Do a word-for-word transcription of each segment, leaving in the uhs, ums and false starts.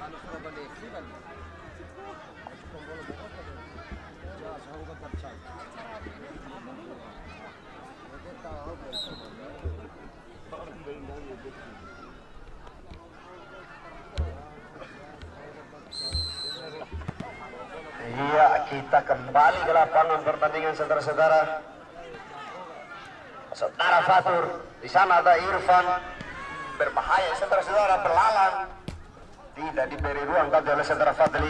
Iya, kita kembali ke lapangan pertandingan saudara-saudara. Saudara Fatur, di sana ada Irfan, berbahaya saudara-saudara, belalang, tidak diberi ruang tadi oleh saudara Fadli.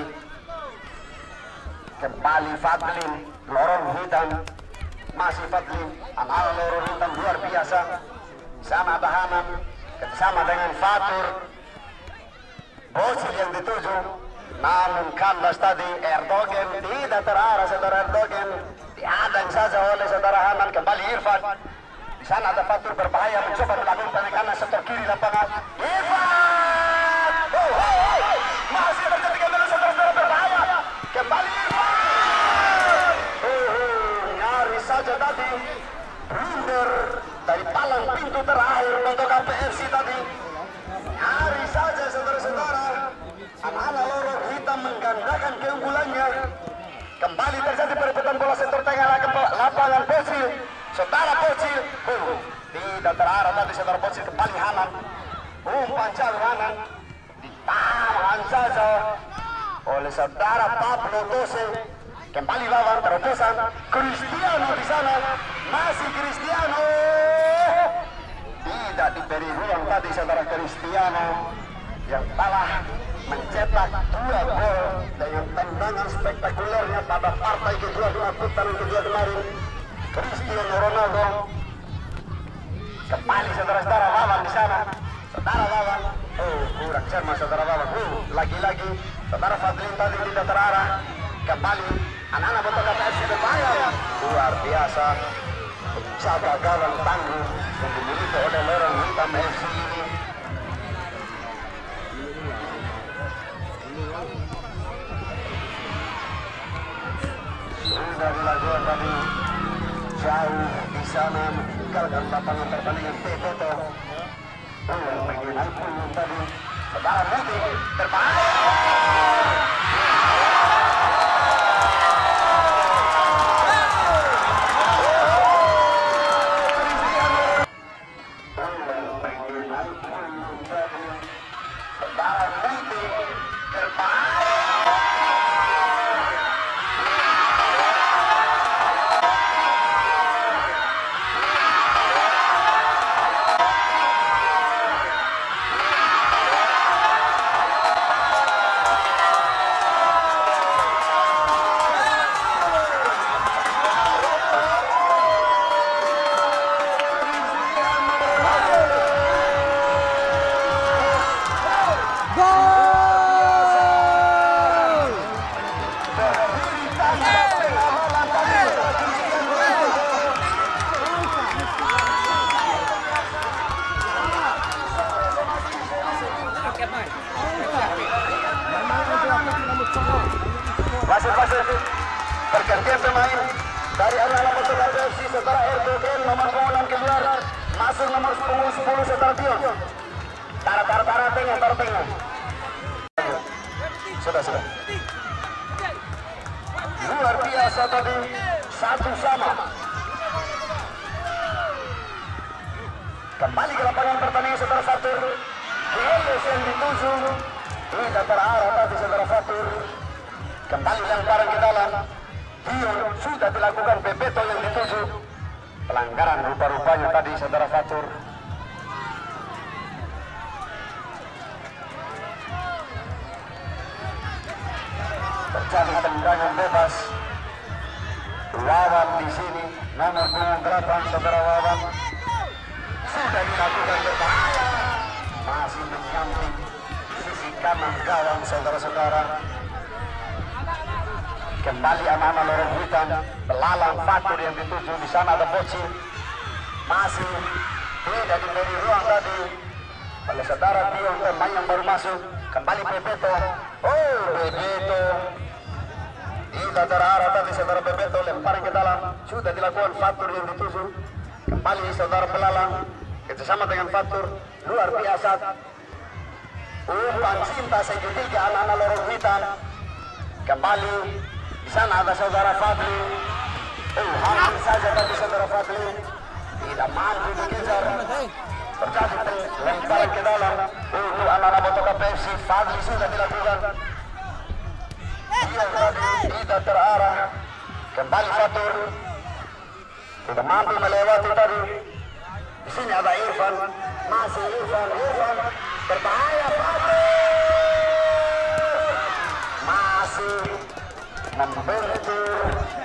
Kembali Fadli, lorong hitam, masih Fadli, anak lorong hitam luar biasa. Di sana ada Hanan, bersama dengan Fatur, Bocil yang dituju. Namun kandas tadi Erdogan tidak terarah saudara Erdogan, diadang saja oleh saudara Hanan. Kembali Irfan, di sana ada Fatur berbahaya mencoba melakukan penekanan setor kiri lapangan. Irfan, oh, oh, oh. Masih terjadi kembali saudara-saudara berbahaya. Kembali Irfan, oh, oh. Nyaris saja tadi blunder dari palang pintu terakhir untuk K P R C tadi. Nyaris saja saudara-saudara. Anak-anak lorong hitam menggandakan keunggulannya. Kembali terjadi perebutan bola sektor tengah lapangan Bocil. Saudara Bocil, oh, tidak terarah tadi saudara Bocil. Kembali Hanan, umpan jauh Hanan, ditahan saja oleh saudara Pablo Tose. Kembali lawan terobosan Cristiano di sana, masih Cristiano. Tidak diberi ruang tadi saudara Cristiano yang telah mencetak dua gol dengan tendangan spektakulernya pada partai kedua dua putaran kedua kemarin. Cristiano Ronaldo kembali saudara-saudara lawan di sana, saudara lawan, oh kurang cermat saudara lawan, oh lagi-lagi saudara Fadlin tadi tidak terarah. Kembali anak-anak bola K P R C berbahaya, luar biasa menjaga gawang tangguh yang dimiliki oleh lorong hitam F C ini. Sudah dilakukan tadi jauh di sana meninggalkan lapangan pertandingan Bebeto. Oh, mengenai pun tadi saudara Muti berbahaya. Wasit-wasit pergantian pemain dari anak-anak bola K P R C saudara Erdogan nomor enam keluar, masuk nomor sepuluh sepuluh saudara Dion. Tara-tara-tara tengah, tara tengah. Sudah, sudah. Luar biasa tadi, satu sama. Kembali ke lapangan pertandingan saudara Fatur. Helios yang dituju, tidak terarah tadi saudara Fatur. Kembali lemparan ke dalam. Dion sudah dilakukan Bebeto yang dituju. Pelanggaran rupa-rupanya tadi saudara Fatur. Terjadi tendangan bebas. Wawan di sini nomor delapan saudara Wawan sudah dilakukan berbahaya, masih menyamping sisi kanan gawang saudara-saudara. Kembali anak-anak lorong hitam, belalang Fatur yang dituju. Di sana ada Bocil, masih tidak diberi ruang tadi oleh saudara Dion, pemain yang baru masuk. Kembali Bebeto, oh Bebeto tidak terarah tadi saudara Bebeto, lemparan ke dalam, sudah dilakukan Fatur yang dituju. Kembali saudara belalang kerjasama dengan Fatur, luar biasa. umpan cinta segitiga anak-anak lorong hitam. Kembali di sana ada saudara Fadli. Oh, hampir saja tadi saudara Fadli tidak mampu dikejar. Terjadi lemparan ke dalam untuk anak-anak Botoka P F C. Fadli sudah dilakukan. Dia tadi tidak terarah. Kembali Fatur. Tidak mampu melewati tadi. Di sini ada Irfan. Masih Irfan. Irfan berbahaya Fadli. Masih membentur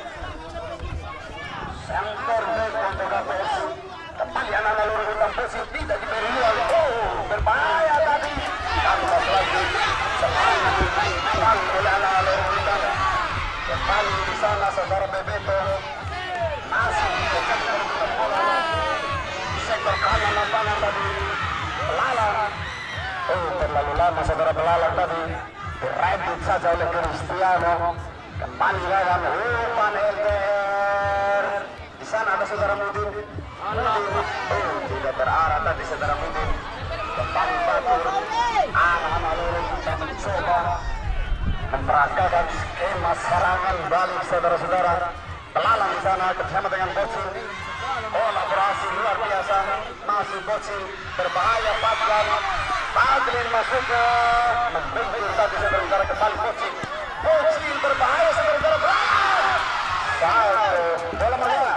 center back Botoka P F C. Kembali anak-anak lorong hitam posisi tidak diberi ruang. Oh, berbahaya tadi. Tambah lagi semangat dimainkan oleh anak-anak lorong hitam. Kembali di sana saudara Bebeto masih mengejar merebutkan bola di sektor kanan lapangan tadi. Belalang. Oh, terlalu lama saudara Belalang tadi. Direbut saja oleh Cristiano. Kembali lawan umpan L D R. Di sana ada saudara Mudin. Oh, tidak terarah tadi saudara Mudin. Kembali Batur. Anak-anak lorong kita mencoba memperagakan skema serangan balik saudara-saudara. Belalang di sana bersama dengan Bocin. Kolaborasi luar biasa. Masih Bocin berbahaya Fadlan. Fadlin masuk ke membentur tadi saudara-saudara. Kembali Bocin. Bocin berbahaya saudara-saudara. Belalang. Satu bola mana?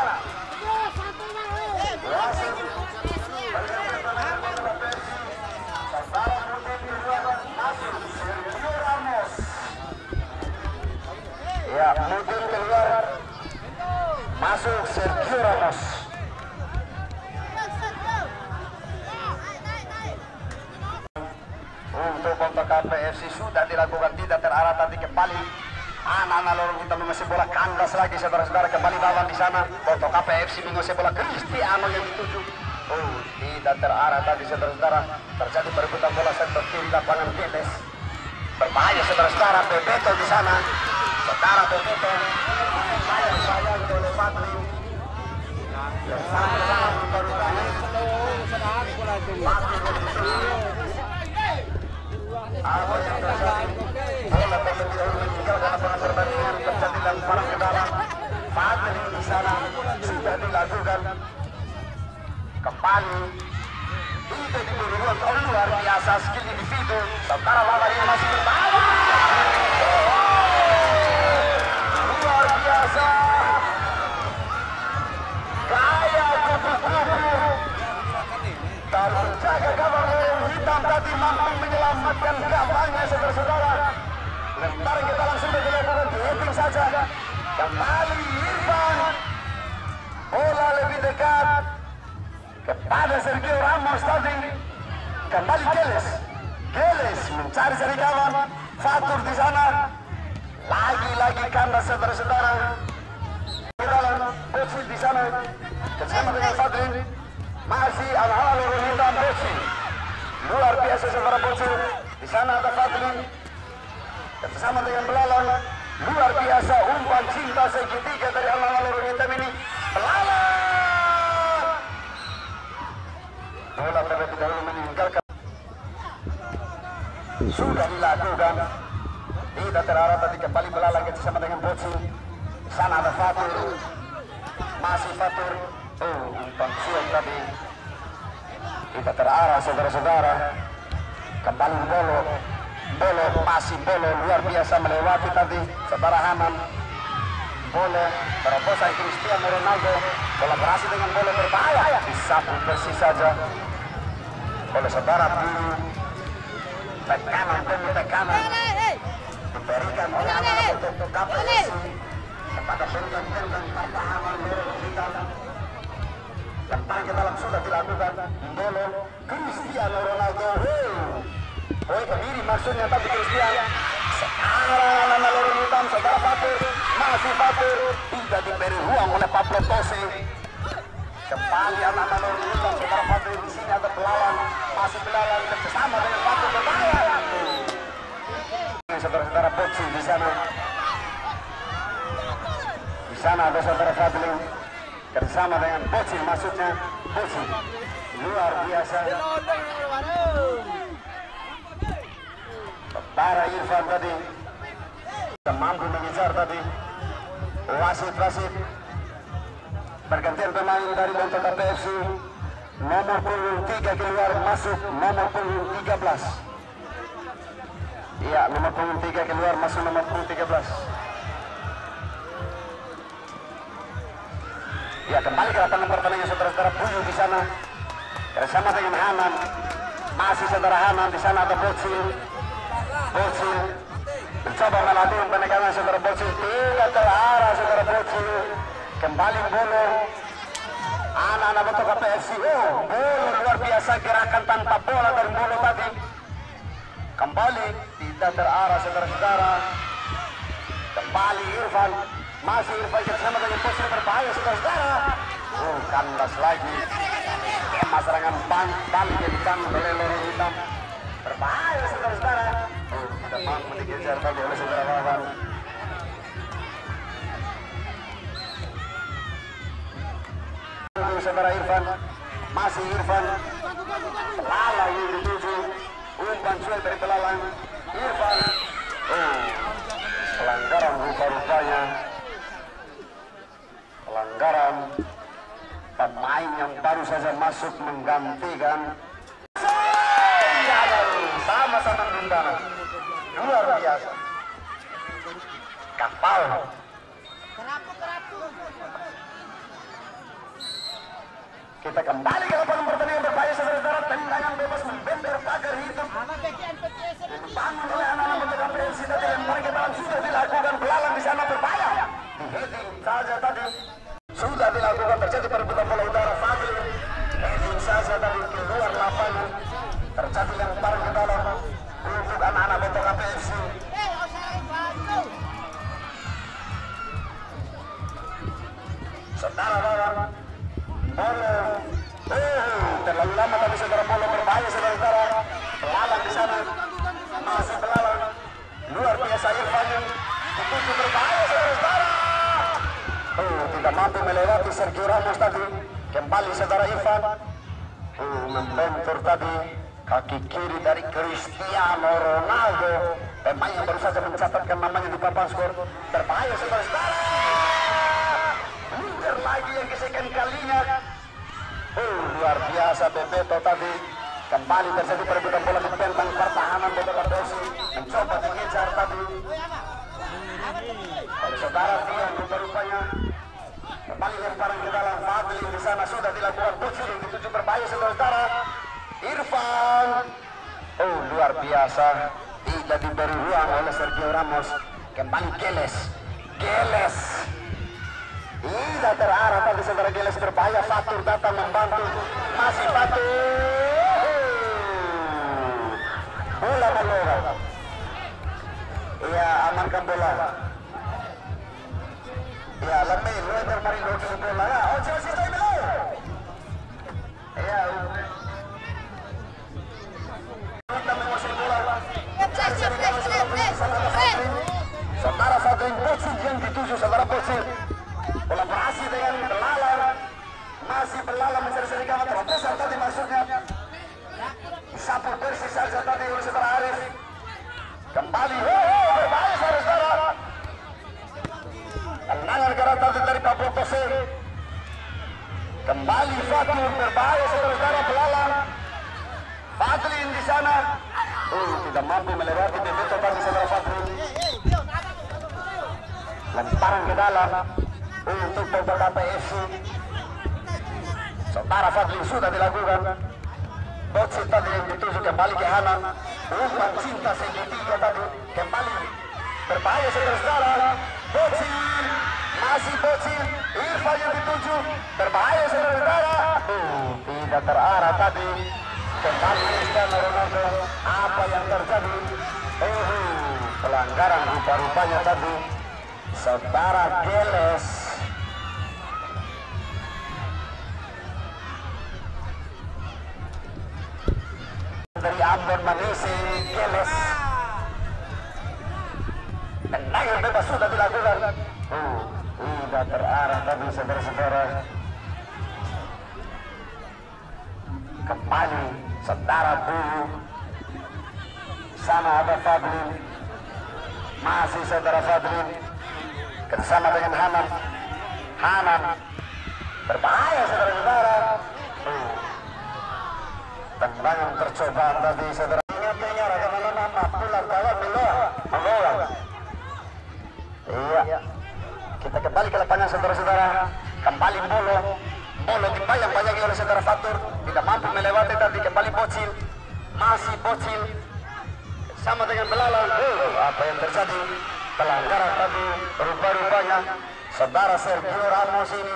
Ya, Mudin keluar, masuk Sergio Ramos. Untuk Botoka P F C sudah dilakukan tidak terarah tadi kembali. Anak-anak lorong hitam menguasai bola kandas lagi saudara-saudara. Kembali lawan di sana. Botoka P F C menguasai bola Cristiano yang dituju. Oh, tidak terarah tadi saudara-saudara. Terjadi perebutan bola sektor kiri lapangan Geles. Berbahaya saudara-saudara. Bebeto di sana. Saudara Bebeto sayang-sayang oleh Fadli. Yang sama-sama baru tadi. Apa yang terjadi? Bola terlebih dahulu meninggalkan lapangan pertandingan. Terjadi lemparan ke dalam. Fadli di sana sudah dilakukan. Kembali itu diberi ruang. Oh, luar biasa skill individu. Saudara lawan ini masih berbahaya. Luar biasa. Gaya kupu-kupu. Dan penjaga gawang lorong hitam tadi mampu menyelamatkan gawangnya saudara-saudara. Lemparan kita langsung dilakukan di heading saja. Kembali Irfan. Bola lebih dekat kepada Sergio Ramos tadi. Kembali Geles. Geles mencari cari kawan. Fatur di sana. Lagi-lagi kandas saudara-saudara. Dalam Bocin di sana. Bersama dengan Fadli. Masih anak-anak lorong hitam Bocin. Luar biasa saudara Bocin. Di sana ada Fadli. Bersama dengan Belalang. Luar biasa umpan cinta segitiga dari anak-anak lorong hitam ini. Belalang. Bola terlebih dahulu meninggalkan. Sudah dilakukan. Tidak terarah tadi kembali Belalang bersama dengan Bocin. Di sana ada Fatur. Masih Fatur. Oh, umpan siap tadi. Tidak terarah saudara-saudara. Kembali Bolo. Bolo masih Bolo luar biasa melewati tadi saudara Hanan. Bolo terobosan Cristiano Ronaldo. Kolaborasi dengan Bolo berbahaya. Disapu bersih saja oleh saudara Bulu. Tekanan demi tekanan diberikan oleh anak-anak Botoka P F C kepada benteng-benteng pertahanan lorong hitam. Lemparan ke dalam sudah dilakukan. Bolo Cristiano Ronaldo. Poin kebiri maksudnya tapi Cristiano. Sekarang anak-anak lorong hitam saudara Fatur. Masih Fatur. Tidak diberi ruang oleh Pablo Tose. Kembali anak-anak lorong hitam saudara Fatur. Di sini ada Belalang. Masih Belalang bersama dengan Fatur berbahaya. Saudara-saudara Bocin di sana. Di sana ada saudara Fadli. Bersama dengan Bocin maksudnya. Bocin luar biasa. saudara Irfan tadi mampu mengejar tadi. Wasit-wasit pergantian pemain dari Montaka P F C. Nomor punggung tiga keluar masuk nomor punggung tiga belas. Iya, nomor punggung tiga keluar masuk nomor punggung tiga belas. Ya, kembali ke lapangan pertandingan saudara-saudara. Buyu di sana bersama dengan Hanan. Masih saudara Hanan di sana ada Bocil. Bocil mencoba melakukan penekangan saudara Bocil, tidak terarah saudara Bocil. Kembali bolong. Anak-anak Montaka P F C. Oh, bola luar biasa, gerakan tanpa bola dari bola tadi. Kembali tidak terarah saudara-saudara. Kembali Irfan. Masih Irfan bersama dengan Bocil, berbahaya saudara-saudara. Oh, kandas lagi. Kema serangan balik yang ditanggung oleh lorong hitam. Berbahaya saudara-saudara. Oh, tidak mampu dikejar tadi oleh saudara lawan. Saudara Irfan, masih Irfan. Pelalang yang dituju. Umpan suai dari pelalang. Irfan. Oh, pelanggaran rupa-rupanya. Pelanggaran pemain yang baru saja masuk menggantikan. Sama-sama bintana. Luar biasa. Kapal. Kita kembali ke lapangan pertandingan berbahaya saudara-saudara. Tendangan bebas membenter pagar hitam. Dibangun oleh anak-anak Montaka P F C tadi dan mereka sudah dilakukan belalang di sana berbahaya. Di heading saja tadi sudah dilakukan, terjadi perebutan bola udara. Fadli heading saja tadi keluar lapangan, terjadi lemparan ke dalam untuk anak-anak Montaka P F C. Saudara lawan bola, oh, terlalu lama tapi saudara bola berbahaya saudara-saudara. Pelalang di sana, masih pelalang. Luar biasa Irfan yang dituju berbahaya saudara-saudara. Oh, tidak mampu melewati Sergio Ramos tadi. Kembali saudara Irfan. Oh, membentur tadi kaki kiri dari Cristiano Ronaldo. Pemain yang baru saja mencatatkan namanya di papan skor. Berbahaya saudara-saudara. Mundur lagi yang kesekian kalinya. Oh, luar biasa Bebeto tadi. Kembali terjadi perebutan bola di bentang pertahanan Montaka P F C. Mencoba mengejar tadi. Oleh saudara Tian rupa-rupanya. Kembali lemparan ke dalam. Fadli di sana sudah dilakukan. Bocil yang dituju berbahaya saudara-saudara. Irfan. Oh, luar biasa. Tidak diberi ruang oleh Sergio Ramos. Kembali Geles. Geles. Tidak terarah tadi saudara Geles berbahaya. Fatur datang membantu. Masih Fatur. Bola Malora. Iya, amankan bola. Iya, lemih. Luar mari loki bola. Oh, Chelsea stay below. Iya. Kita menguasai bola. Saudara Fadrin Bocil yang dituju saudara Bocil. Kolaborasi dengan Belalang. Masih Belalang mencari-cari kawan terbesar tadi masuknya. Sapu bersih saja tadi oleh saudara Arif. Kembali. Oh, berbahaya saudara-saudara. Tendangan keras tadi dari Pablo Jose. Kembali Fatul berbahaya saudara-saudara Belalang. Fadlin di sana. Oh, tidak mampu melewati Bebeto tadi saudara Fadlin. Lemparan ke dalam untuk Montaka P F C. Saudara Fadlin sudah dilakukan. Bocil tadi yang dituju kembali ke Hanan. Umpan cinta segitiga tadi kembali berbahaya saudara-saudara. Bocil, masih Bocil. Irfan yang dituju berbahaya saudara-saudara. Oh, tidak terarah tadi. Kembali Cristiano Ronaldo. Apa yang terjadi? Oh, pelanggaran rupa-rupanya tadi. Saudara Geles. Dari Ambon Manisi, Geles. Tendangan bebas sudah dilakukan. Oh, tidak terarah tadi saudara-saudara. Kembali saudara Buyu. sana ada Fadlin, masih saudara Fadlin bersama dengan Hanan. Hanan berbahaya saudara-saudara. Uh. Tendangan percobaan tadi saudara. Ingat-ingat bagaimana pulang kawan menolak. Iya. Kita kembali ke lapangan saudara-saudara. Kembali Bolo. Bolo dibayang-bayangi oleh saudara Fatur. Tidak mampu melewati tadi. Kembali Bocil. Masih Bocil. Sama dengan Belalang. Oh, apa yang terjadi? Pelanggaran tadi. Rupa-rupanya saudara Sergio Ramos ini.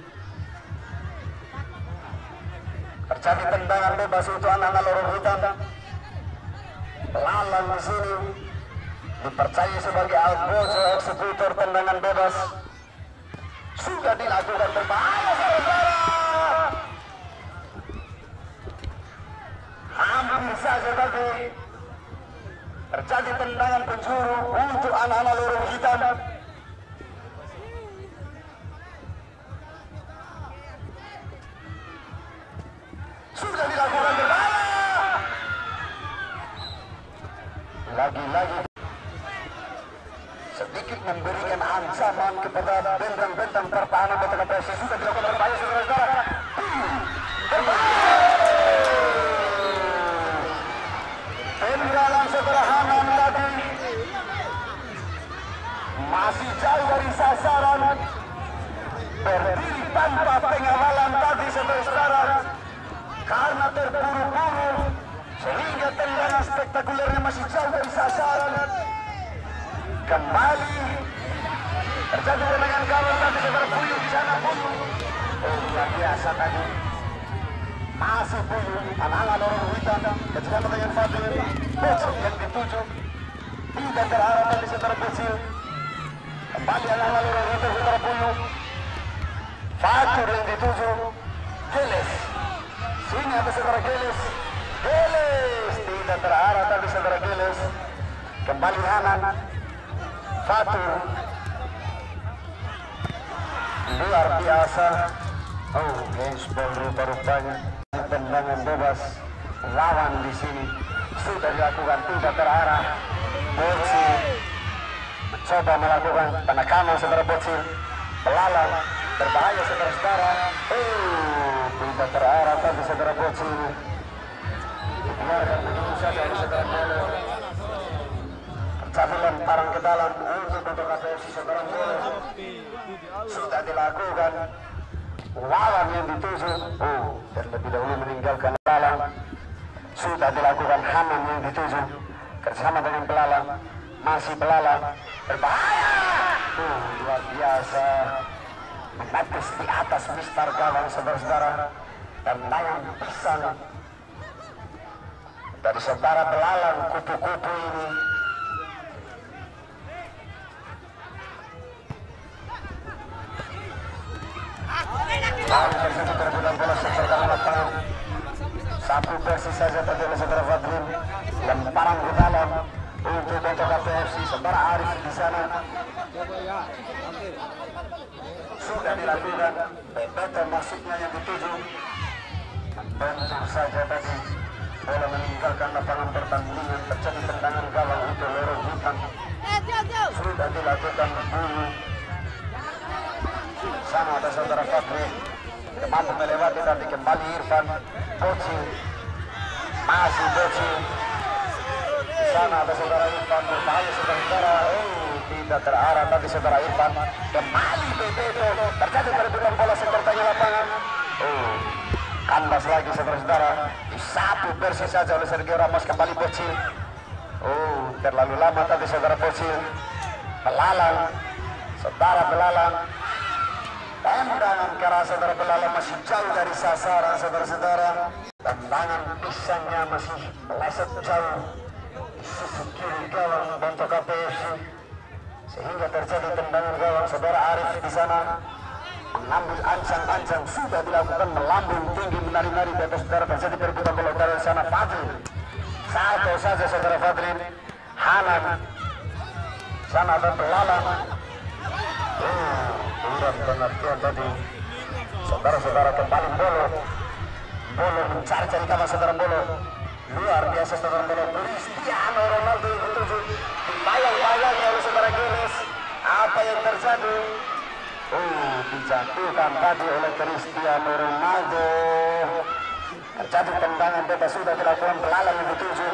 Terjadi tendangan bebas untuk anak-anak lorong hitam. Belalang di sini dipercaya sebagai Albozo eksekutor tendangan bebas. Sudah dilakukan berbahaya saudara. Hampir saja tadi terjadi tendangan penjuru untuk anak-anak lorong hitam. Sudah dilakukan berbahaya. Lagi-lagi sedikit memberikan ancaman kepada bentang-bentang pertahanan Benteng P S I. Sudah dilakukan berbahaya saudara-saudara. Tendangan saudara Hanan tadi masih jauh dari sasaran. Berdiri tanpa pengawalan tadi saudara-saudara. Karena terburu-buru sehingga tendangan spektakulernya masih jauh dari sasaran. Kembali terjadi tendangan gawang tadi saudara. Puyuh di sana Puyuh. Oh luar biasa tadi. Masih Puyuh. Anak-anak lorong hitam ketika dengan Fadil. Bocil yang dituju. Tidak terarah tadi saudara Bocil. Kembali anak-anak lorong hitam saudara Puyuh. Fatur yang dituju. Geles. Sini ada saudara Geles. Geles tidak terarah tadi saudara Geles. Kembali Hanan. Fatur. Luar biasa. Oh, handsball rupa-rupanya. Tendangan bebas lawan di sini sudah dilakukan tidak terarah. Bocil mencoba melakukan penekanan saudara Bocil. Belalang berbahaya saudara-saudara. Oh, tidak terarah tadi saudara Bocil. Biarkan begitu saja oleh saudara Bolo. Terjadi lemparan ke dalam untuk Benteng P S I saudara Bolo. Sudah dilakukan. Lawan yang dituju. Oh, terlebih dahulu meninggalkan Belalang. Sudah dilakukan Hanan yang dituju. Bersama dengan Belalang. Masih Belalang. Berbahaya. Oh, luar biasa. Menepis di atas mistar gawang saudara-saudara. Tendangan pisang dari saudara Belalang kupu-kupu ini. Lalu tersebut terbulan bola seperti lapangan. Satu versi saja terjadi saudara Fadlin. Lemparan ke dalam untuk Benteng P S I saudara Arif di sana. Sudah dilakukan. Bebeto masuknya yang dituju. Bentuk saja tadi bola meninggalkan lapangan pertandingan. Terjadi tendangan gawang untuk lorong hitam. Sudah dilakukan dulu. Sana ada saudara Fadli. Mampu melewati tadi kembali Irfan. Bocil. Masih Bocil. Di sana ada saudara Irfan. Berbahaya saudara-saudara. Oh, tidak terarah tadi saudara Irfan. Kembali Bebeto. Terjadi perebutan bola sepertinya lapangan. Oh, kandas lagi saudara-saudara. Di satu versi saja oleh Sergio Ramos. Kembali Bocil. Oh, terlalu lama tadi saudara Bocil. Belalang. Saudara Belalang. Tendangan keras saudara Belalang masih jauh dari sasaran saudara-saudara. Tendangan pisangnya masih meleset jauh di sisi kiri gawang Benteng P S I. Sehingga terjadi tendangan gawang saudara Arif di sana. Mengambil ancang-ancang sudah dilakukan melambung tinggi menari-nari di atas saudara. Terjadi perebutan bola dari sana Fadil. Satu saja saudara Fadlin. Hanan. Sana ada Belalang. Oh, kurang pengertian tadi saudara-saudara. Kembali Bolo. Bolo mencari-cari kawan saudara Bolo. Luar biasa saudara Bolo. Cristiano yang terjadi? Oh, dijatuhkan tadi oleh Cristiano Ronaldo. Terjadi tendangan bebas sudah dilakukan belalang yang dituju.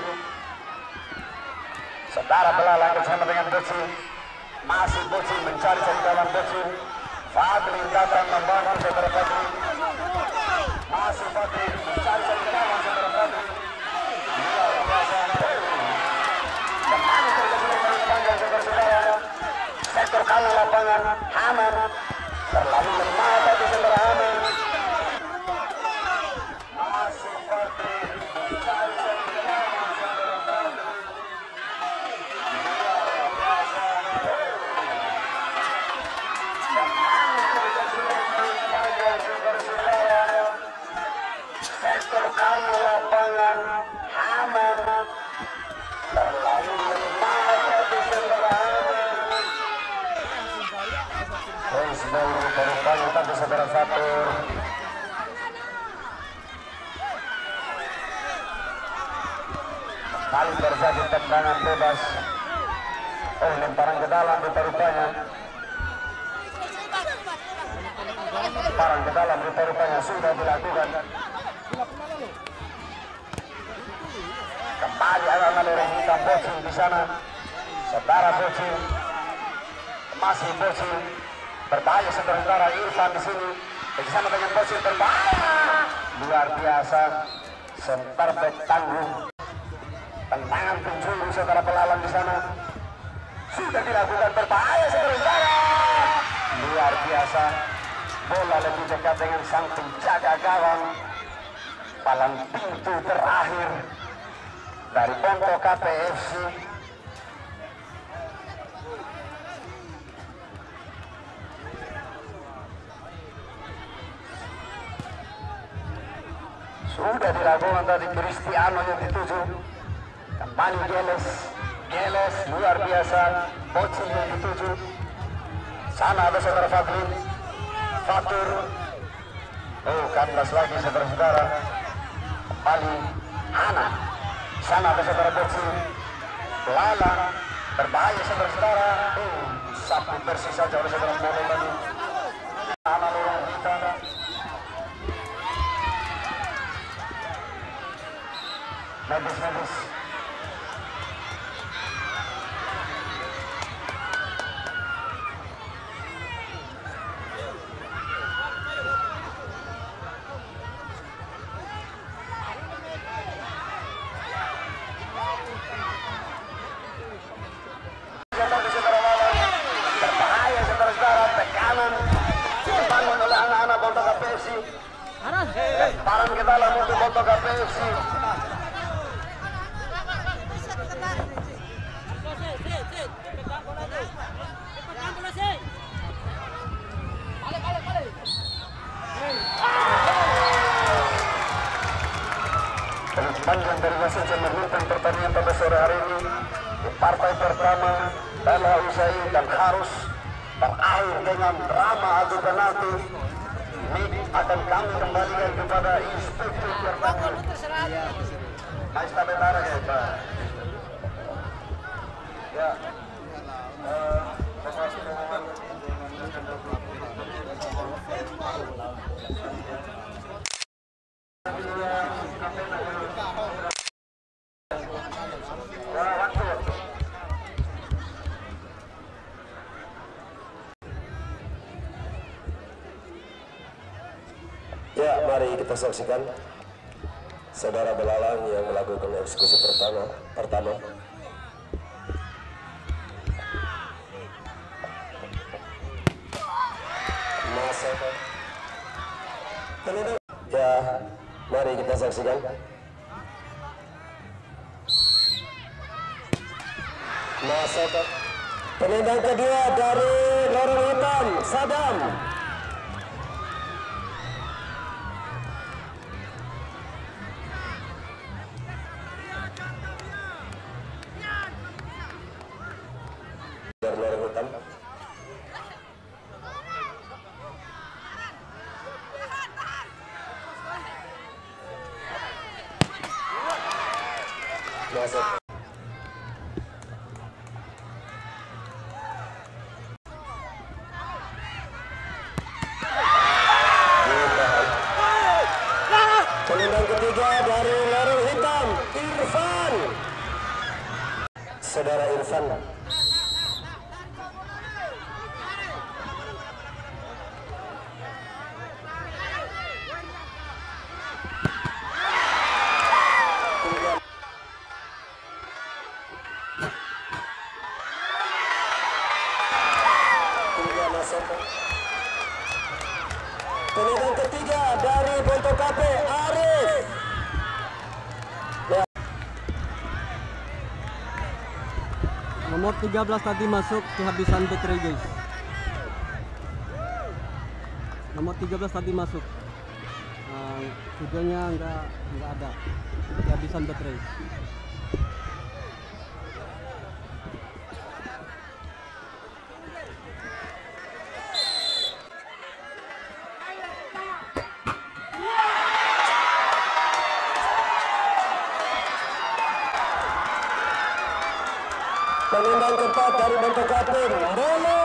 Saudara belalang bersama dengan Bocil. Masih Bocil mencari-cari dalam Bocil. Fadli datang membantu saudara Fadli. Masih Fadli mencari-cari dalam saudara Fadli. Luar biasa. Kembali terjadi dengan panjang saudara-saudara. Sektor kanan lapangan Haman. Terlalu lemah tadi saudara Haman. Masih Fadli mencari-cari dalam saudara Fadli. Sektor kanan lapangan Haman. Terlalu lemah tadi saudara Haman. Terus baru berupaya tadi saudara Fatur. Kali terjadi tendangan bebas. Oh, lemparan ke dalam rupa-rupanya. Lemparan ke dalam rupa-rupanya sudah dilakukan. Kembali anak-anak orang hitam Bocil di sana. Saudara Bocil. Masih Bocil. Berbahaya saudara Irfan di sini. Bersama dengan Bocil berbahaya. Luar biasa. Center back tangguh. Tendangan penjuru saudara belalang di sana. Sudah dilakukan berbahaya saudara. Luar biasa. Bola lebih dekat dengan sang penjaga gawang. Palang pintu terakhir dari Ponto K P F C. Sudah dilakukan tadi Cristiano yang dituju. Kembali Geles. Geles luar biasa. Bocil yang dituju. Sana ada saudara Fadli. Fatur. Oh, kandas lagi saudara-saudara. Kembali Hana. Sana ada saudara Bocil. Belalang. Berbahaya saudara-saudara. Oh, sapu bersih saja oleh saudara Belalang tadi. Hana lorong kita. Medis-medis. Berbahaya saudara-saudara, tekanan dibangun oleh anak-anak Ponto K P F C. Lemparan ke dalam untuk Ponto K P F C. Panjang dari wasit yang memimpin pertandingan pada sore hari ini di partai pertama telah usai dan harus berakhir dengan drama adu penalti. Ini akan kami kembalikan kepada inspektur pertandingan. Maista Betara ya Pak. Ya. Ya, mari kita saksikan saudara belalang yang melakukan eksekusi pertama. Pertama. Masa. Ya, mari kita saksikan. Masa. Penendang kedua dari lorong hitam, Sadam. Lorong hitam. Masuk. Saudara Irfan. Tendangan ketiga dari Bonto Kape, Arif. Nomor tiga belas tadi masuk kehabisan baterai, guys. Nomor tiga belas tadi masuk. Uh, videonya enggak enggak ada. Kehabisan baterai. Penendang keempat dari Bonto Kape, Mbolo.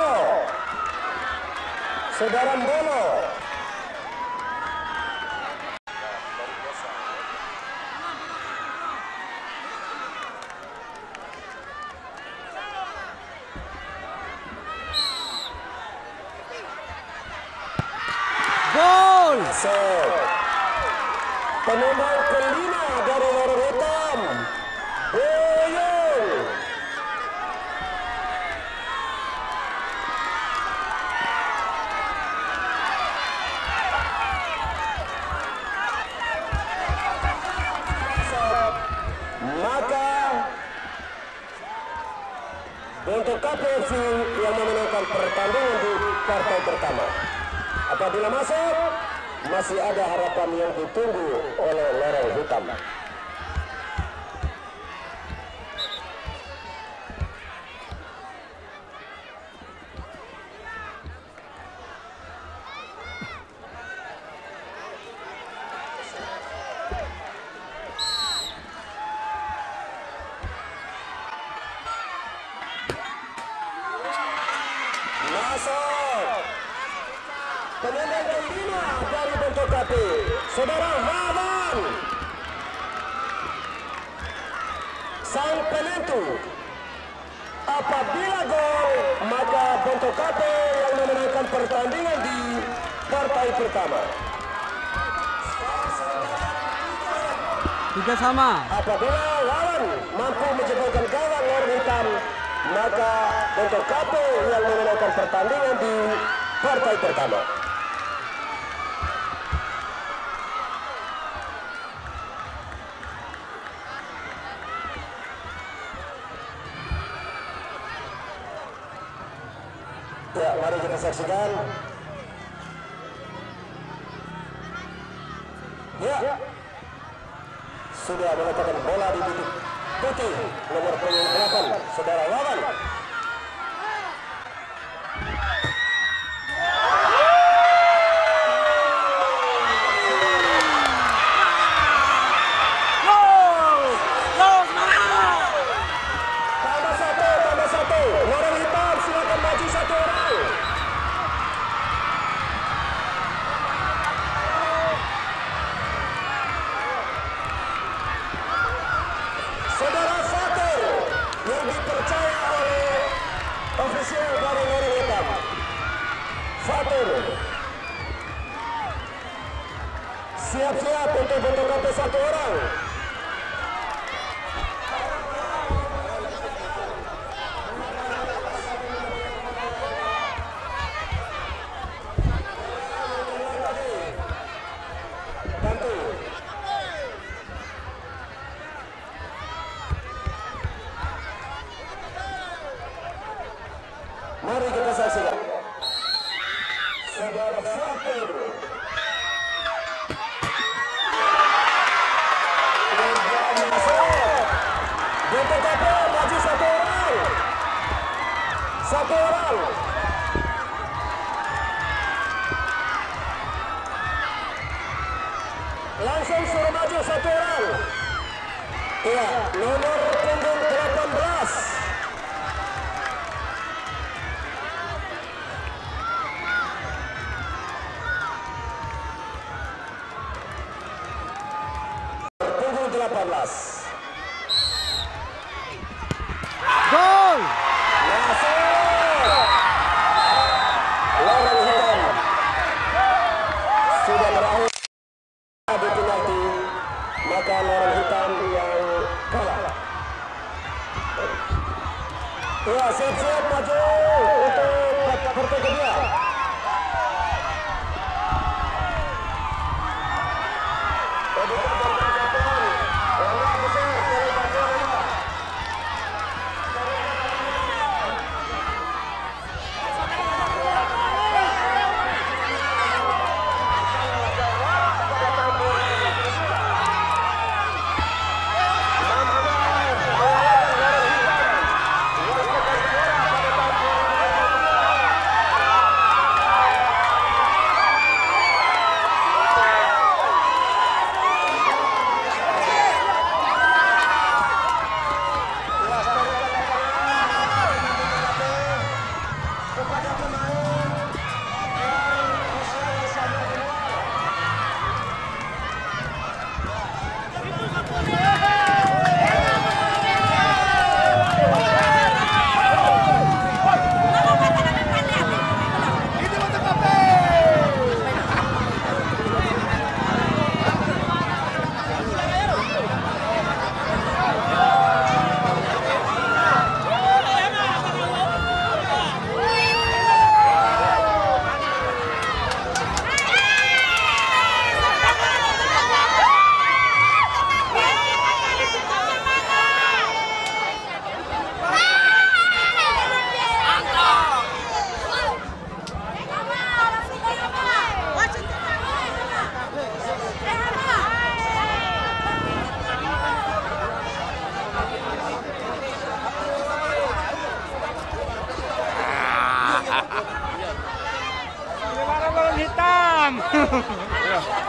Saudara Mbolo. Gol! Masuk. Penendang kelima dari lorong hitam, Boyong. Maka Bonto Kape F C yang memenangkan pertandingan di partai pertama. Apabila masuk, masih ada harapan yang ditunggu oleh lorong hitam. Masuk. Penendang kelima dari Bonto Kape, saudara Wawan. Sang penentu. Apabila gol, maka Bonto Kape yang memenangkan pertandingan di partai pertama. Tiga sama. Apabila Wawan mampu menjebolkan gawang lorong hitam, maka Bonto Kape yang memenangkan pertandingan di partai pertama. Ya, mari kita saksikan. Ya, sudah meletakkan bola di titik putih nomor punggung delapan, saudara Wawan. Tambah satu, tambah satu. Lorong hitam silakan maju satu orang. Saudara Fatur yang dipercaya oleh ofisial dari lorong hitam. Fatur siap-siap untuk Bonto Kape satu orang. Bantu. Mari kita saksikan. Saudara Fatur. Bonto Kape maju satu orang. Satu orang. Langsung suruh maju satu orang. Iya, nomor punggung delapan belas. Punggung delapan belas. Ya, siap-siap maju untuk partai kedua. Hitam.